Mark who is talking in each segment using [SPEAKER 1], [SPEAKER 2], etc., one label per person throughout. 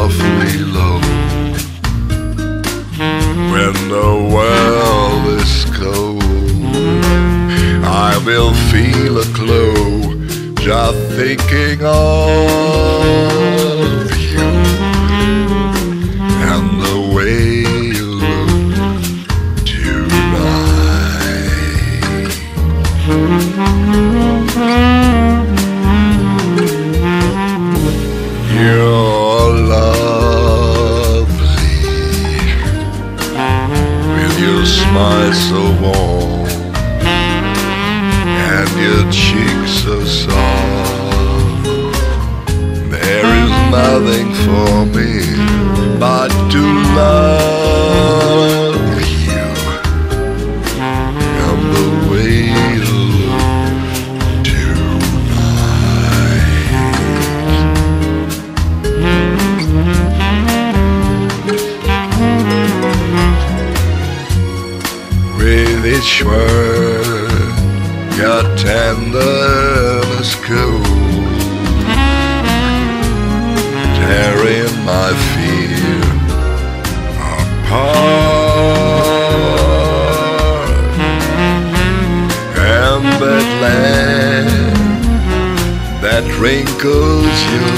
[SPEAKER 1] awfully low. When the world is cold, I will feel a glow just thinking of you and the way you look tonight. You're lovely with your smile so warm and your cheeks so soft. There is nothing for me but to love you and the way you look tonight. With each word your tenderness goes, tearing my fear apart. And that land that wrinkles your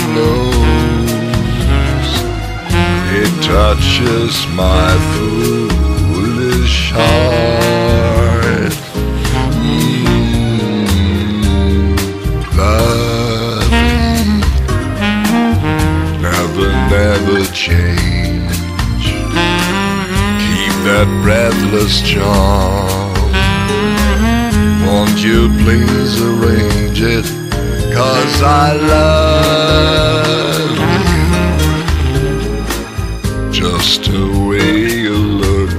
[SPEAKER 1] nose, it touches my foolish heart. Never change. Keep that breathless charm. Won't you please arrange it? 'Cause I love you just the way you look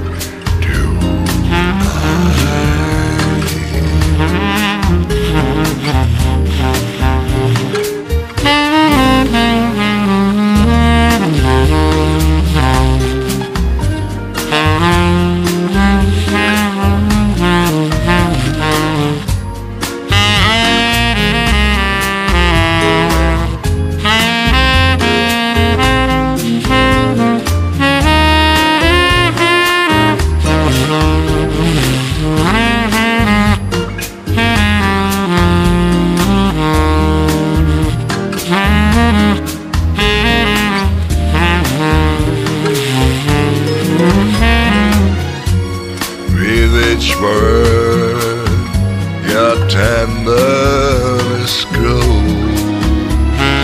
[SPEAKER 1] each word your tenderness grows,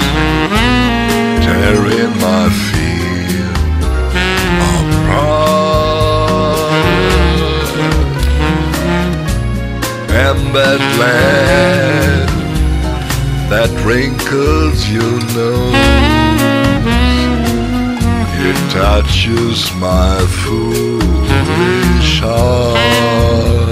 [SPEAKER 1] tearing my fear apart. And that land that wrinkles your nose, it touches my foolish heart.